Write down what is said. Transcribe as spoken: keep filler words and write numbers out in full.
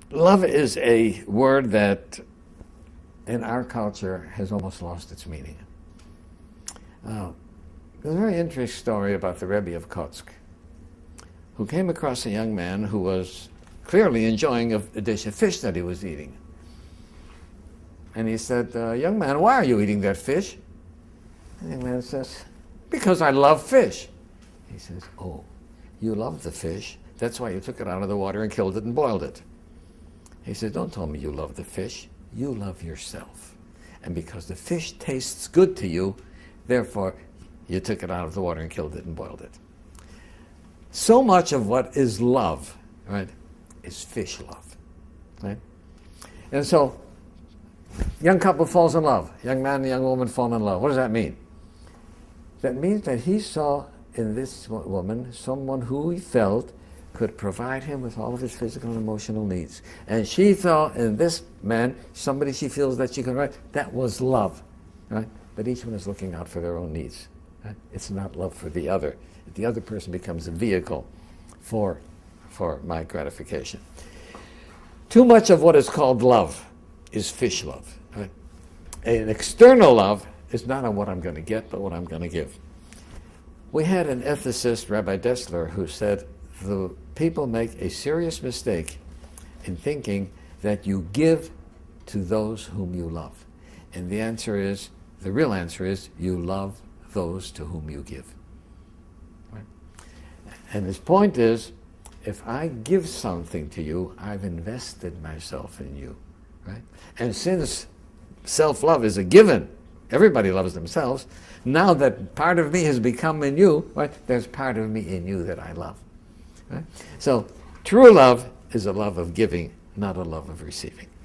Love is a word that in our culture has almost lost its meaning. Uh, there's a very interesting story about the Rebbe of Kotsk, who came across a young man who was clearly enjoying a, a dish of fish that he was eating. And he said, uh, young man, why are you eating that fish? And the young man says, because I love fish. He says, oh, you love the fish? That's why you took it out of the water and killed it and boiled it. He said, don't tell me you love the fish. You love yourself. And because the fish tastes good to you, therefore you took it out of the water and killed it and boiled it. So much of what is love, right, is fish love, right? And so, young couple falls in love. Young man and young woman fall in love. What does that mean? That means that he saw in this woman someone who he felt could provide him with all of his physical and emotional needs. And she saw in this man somebody she feels that she can write. That was love, right? But each one is looking out for their own needs. Right? It's not love for the other. The other person becomes a vehicle for, for my gratification. Too much of what is called love is fish love. Right? An external love is not on what I'm going to get, but what I'm going to give. We had an ethicist, Rabbi Dessler, who said the people make a serious mistake in thinking that you give to those whom you love. And the answer is, the real answer is, you love those to whom you give. Right? And his point is, if I give something to you, I've invested myself in you. Right? And since self-love is a given, everybody loves themselves, now that part of me has become in you, right, there's part of me in you that I love. Right? So true love is a love of giving, not a love of receiving.